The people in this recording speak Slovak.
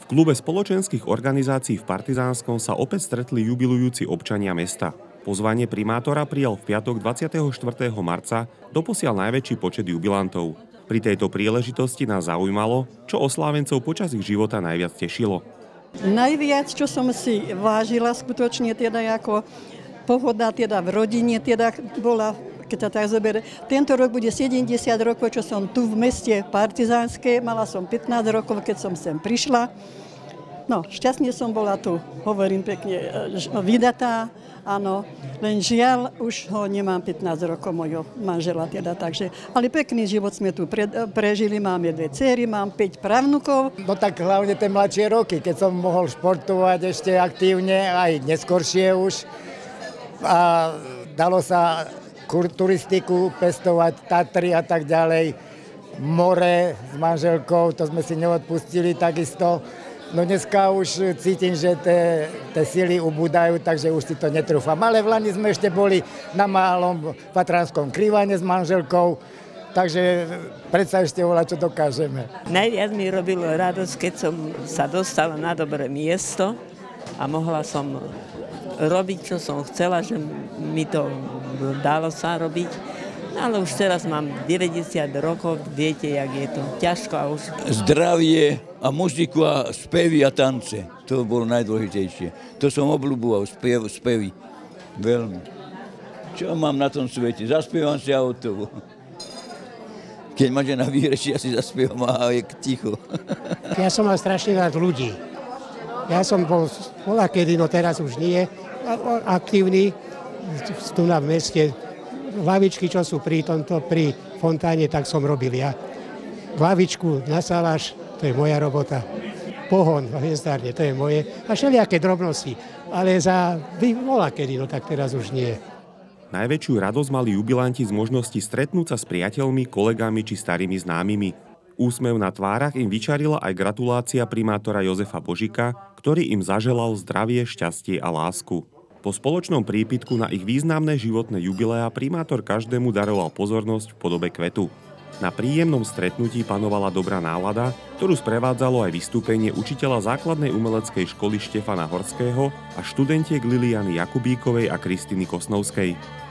V klube spoločenských organizácií v Partizánskom sa opäť stretli jubilujúci občania mesta. Pozvanie primátora prijal v piatok 24. marca doposiaľ najväčší počet jubilantov. Pri tejto príležitosti nás zaujímalo, čo oslávencov počas ich života najviac tešilo. Najviac, čo som si vážila skutočne teda ako pohoda teda v rodine teda bola, keď sa tak zoberie. Tento rok bude 70 rokov, čo som tu v meste Partizánske. Mala som 15 rokov, keď som sem prišla. No, šťastne som bola tu, hovorím pekne, vydatá, áno. Len žiaľ, už ho nemám 15 rokov, mojho manžela teda, takže. Ale pekný život sme tu prežili, máme 2 dcery, mám 5 pravnukov. No tak hlavne tie mladšie roky, keď som mohol športovať ešte aktívne, aj neskoršie už. A dalo sa turistiku pestovať, Tatry a tak ďalej, more s manželkou, to sme si neodpustili takisto. No dneska už cítim, že tie síly ubúdajú, takže už si to netrúfam. Ale v Lani sme ešte boli na malom Fatranskom krývane s manželkou, takže predsa ešte volá, čo dokážeme. Najviac mi robilo radosť, keď som sa dostala na dobré miesto a mohla som robiť, čo som chcela, že mi to dalo sa robiť. Ale už teraz mám 90 rokov, viete, jak je to ťažko a už... Zdravie a muziku a spevy a tance, to bolo najdôležitejšie. To som obľúboval, spevy, veľmi. Čo mám na tom svete? Zaspievam si a hotovo. Keď ma žena vyhrešia, si zaspievam a je ticho. Ja som mal strašne rád ľudí. Ja som bol kedy, no teraz už nie, aktívny tu na meste. Lavičky, čo sú pri fontáne, tak som robil ja. Lavičku na saláš, to je moja robota. Pohon v hniezdárne, to je moje. A všelijaké drobnosti. Ale za volakedy, no tak teraz už nie. Najväčšiu radosť mali jubilanti z možnosti stretnúť sa s priateľmi, kolegami či starými známymi. Úsmev na tvárach im vyčarila aj gratulácia primátora Jozefa Božika, ktorý im zaželal zdravie, šťastie a lásku. Po spoločnom prípitku na ich významné životné jubileá primátor každému daroval pozornosť v podobe kvetu. Na príjemnom stretnutí panovala dobrá nálada, ktorú sprevádzalo aj vystúpenie učiteľa základnej umeleckej školy Štefana Horského a študentiek Liliany Jakubíkovej a Kristiny Kosnovskej.